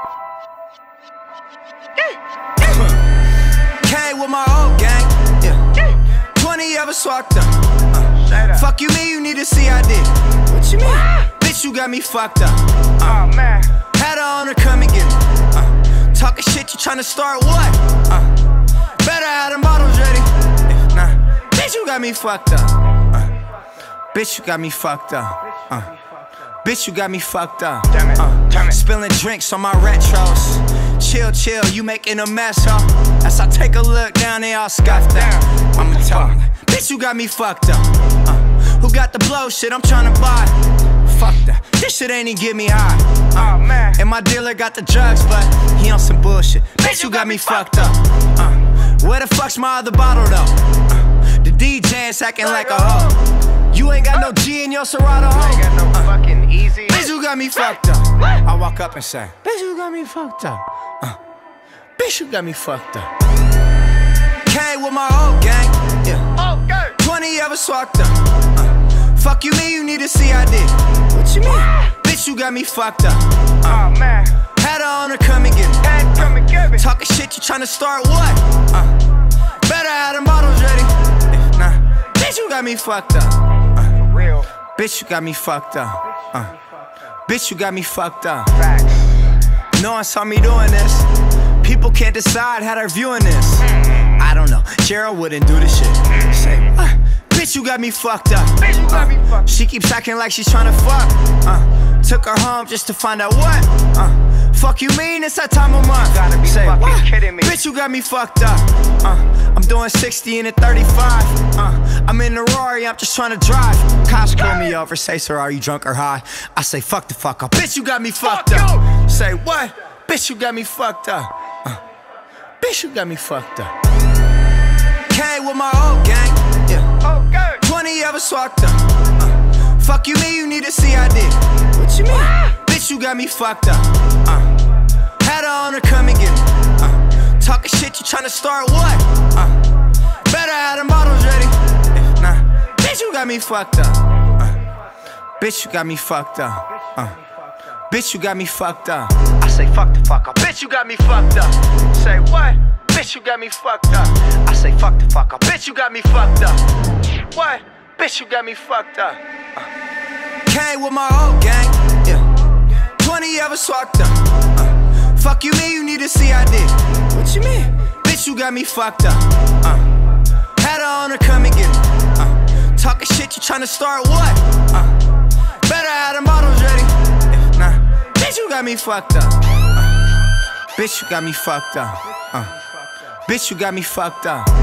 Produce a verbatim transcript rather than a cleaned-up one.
Came with my old gang, yeah. twenty of us walked up. Uh, fuck you mean you need to see I did? What you mean? Bitch, you got me fucked up. Uh, Oh man, had her on her, come and get it. Uh, talking shit, you tryna start what? Uh, better have them bottles ready. If nah, bitch, you got me fucked up. Uh, bitch, you got me fucked up. Uh, bitch, you got me fucked up. Damn it, Uh, damn it. spilling drinks on my retros. Chill, chill, you making a mess, huh? As I take a look down, they all scuffed down. I'ma tell them, bitch, you got me fucked up. Uh, who got the blow shit I'm tryna buy? Fuck that, this shit ain't even get me high. Uh, oh man. and my dealer got the drugs, but he on some bullshit. Bitch, you got me fucked up. Uh, where the fuck's my other bottle though? Uh, the D J's acting like a hoe. You ain't got no G in your Serato, You ain't got no uh, fucking easy. bitch, you got me fucked up. I walk up and say, bitch, you got me fucked up. Uh, bitch, you got me fucked up. Came with my old gang, yeah. Okay. twenty of us walked up. Uh, fuck you mean you need to see I did? What you mean? Bitch, you got me fucked up. Uh, Oh man, had her on her, come and get it. hey, come and get me. Talking shit, you tryna start what? Uh, better have them bottles ready. If nah, bitch, you got me fucked up. Uh, Real bitch, you got me fucked up. Uh, bitch, you got me fucked up. facts. No one saw me doing this. People can't decide how they're viewing this. I don't know, Gerald wouldn't do this shit. Say what? Bitch, you got me fucked up. Bitch, you got me fucked. She keeps acting like she's tryna fuck. Uh, took her home just to find out what. Uh, fuck you mean it's that time of month? Gotta be Say fucking what? kidding me. Bitch, you got me fucked up. Uh, I'm doing sixty in a thirty-five. Uh, I'm in the Rari, I'm just tryna drive. Cops pull me over, say, sir, are you drunk or high? I say, fuck the fuck up. Bitch, you got me fucked Fuck up. Say what? Bitch, you got me fucked up. Uh, bitch, you got me fucked up. Came with my old gang, yeah. Okay. twenty of us walked up. Uh, fuck you mean you need to see I did? What you mean? Bitch, you got me fucked up. Uh, had her on her, come and get it. Uh, talking shit, you tryna start what? Uh, better have them bottles ready. If nah, bitch, you got me fucked up. Uh, bitch, you got me fucked up. Uh, bitch, you got me fucked up. I say fuck the fuck up. Bitch, you got me fucked up. Say what? Bitch, you got me fucked up. I say fuck the fuck up. Bitch, you got me fucked up. What? Bitch, you got me fucked up. Uh, came with my old gang, yeah. twenty of us walked up. Uh, fuck you mean you need to see I did? What you mean? Bitch, you got me fucked up. Uh, had her on her, come and get it. Uh, talking shit, you tryna start what? Uh, better have them bottles ready. If nah, bitch, you got me fucked up. Uh, bitch, you got me fucked up. Uh, bitch, you got me fucked up.